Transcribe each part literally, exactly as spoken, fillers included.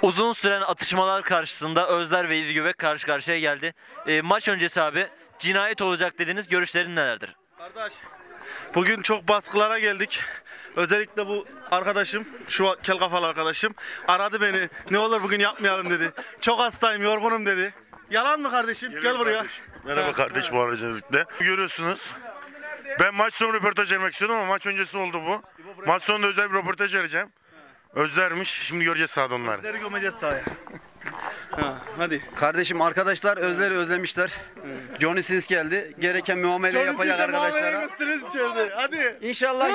Uzun süren atışmalar karşısında Özler ve İdilgöbek karşı karşıya geldi. E, maç öncesi abi cinayet olacak dediniz. Görüşlerin nelerdir? Kardeş, bugün çok baskılara geldik. Özellikle bu arkadaşım, şu kel kafalı arkadaşım aradı beni. Ne olur bugün yapmayalım dedi. Çok hastayım, yorgunum dedi. Yalan mı kardeşim? Geliyorum Gel buraya. kardeşim. Merhaba kardeş, bu aracılıkta. Görüyorsunuz. Ben maç sonu röportaj vermek istiyordum ama maç öncesi oldu bu. Maç sonunda özel bir röportaj vereceğim. Özlermiş. Şimdi göreceğiz sahada onları. Özleri gömeceğiz sahaya. Ha, hadi. Kardeşim arkadaşlar Özler'i özlemişler. Johnny Sins geldi. Gereken muamele yapacak arkadaşlara. Hadi. İnşallah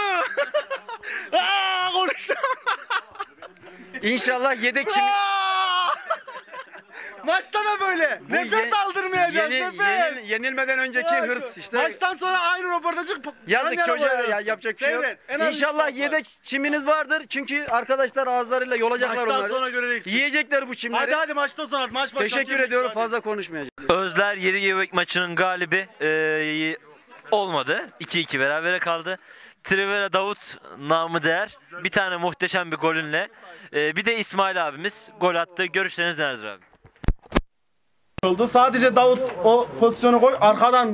Aa, konuştum. İnşallah yedek çimi Maçta da böyle. Bu Nefes ye- aldırmayacağız. yeni, nefes. yenil- yenilmeden önceki Evet. hırs işte. Maçtan sonra aynı röportajı Yazık yan yana çocuğa ya, koyuyoruz. yapacak bir şey yok. Seyret, en az İnşallah üç maç var. yedek çiminiz vardır. Çünkü arkadaşlar ağızlarıyla yolacaklar Maçtan onları. sonra göreceksin. Yiyecekler bu çimleri. Hadi hadi maçtan sonra. Maç maç. Teşekkür maç- ediyorum. hadi. Fazla konuşmayacağım. Özler İdilgöbek maçının galibi e, olmadı. iki iki berabere kaldı. Trivela Davut namı değer bir tane muhteşem bir golünle. E, bir de İsmail abimiz gol attı. Görüşleriniz nelerdir abi? Oldu. Sadece Davut o pozisyonu koy. Arkadan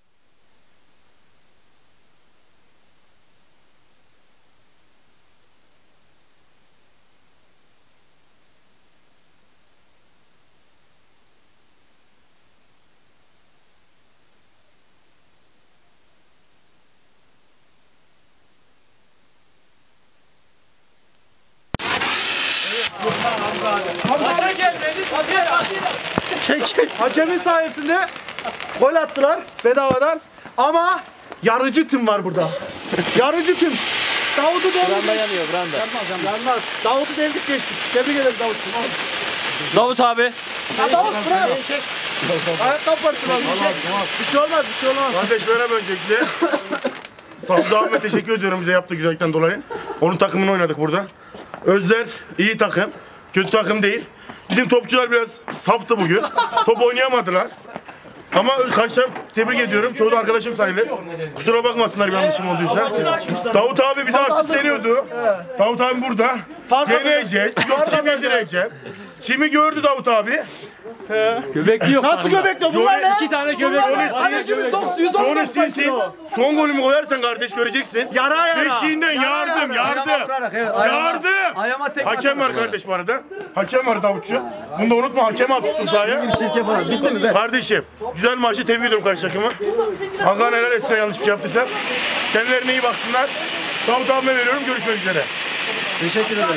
çek çek. Hakemin sayesinde gol attılar bedavadan. Ama yarıcı tim var burada. Yarıcı tim. Davut'u deldik. Branda yanıyor, branda. Yanmaz. Davut'u deldik geçtik. Tebrik ederim Davut'cum. Davut abi. Ya Davut bravo. Ayakkabı parçalı. Bir şey olmaz, bir şey olmaz. Kardeş merhaba öncelikle. Samsun Ahmet teşekkür ediyorum bize yaptığı güzellikten dolayı. Onun takımını oynadık burada. Özler iyi takım. Kötü takım değil. Bizim topçular biraz saftı bugün. Top oynayamadılar. Ama karşı taraf tebrik ediyorum. Çoğu da arkadaşım sayılır. Kusura bakmasınlar bir yanlışım olduysa. Davut abi bize artık deniyordu. Davut abi burada. Deneyeceğiz. Yok çim yedireceğim. Çimi gördü Davut abi. Göbekli yok. Nasıl göbekle bunlar ne? İki tane göbek Bunlar ne? var. Kardeşimiz dokuz yüz on Sonra dört sinsin. kilo. Son golümü koyarsan kardeş göreceksin. Yara yara. Beşiğinden Yara yardım, yara. yardım. vurarak, evet, ayağıma- Yardım. ayağıma tekme Hakem var kardeş bu arada. Hakem var Davutçu. Bunu da unutma, hakem al tuttu sahaya. Sirke falan. Bitti mi be? Kardeşim, güzel maçı tebrik ediyorum karşı takımı. Hakan helal etsin yanlış bir şey yaptıysam. Kendilerine iyi baksınlar. Davut abime veriyorum, görüşmek üzere. Teşekkür ederim.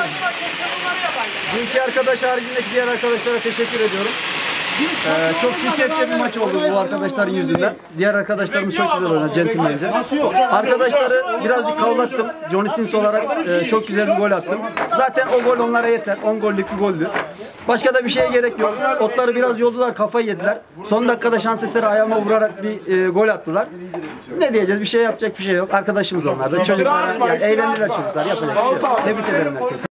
Dünkü arkadaş haricindeki diğer arkadaşlara teşekkür ediyorum. Ee, çok çirkefçe bir maç oldu bu arkadaşların yüzünden. Diğer arkadaşlarımız çok güzel oynadı, centilmence. Arkadaşları birazcık kavlattım. Johnny Sins olarak e, çok güzel bir gol attım. Zaten o gol onlara yeter. on gollük bir goldü. Başka da bir şeye gerek yok. Otları biraz yoldular, kafayı yediler. Son dakikada şans eseri ayağıma vurarak bir e, gol attılar. Ne diyeceğiz? Bir şey yapacak bir şey yok. Arkadaşımız onlar da. Çocuklar yani eğlendiler çocuklar. Yapacak bir şey yok. Tebrik ederim herkese.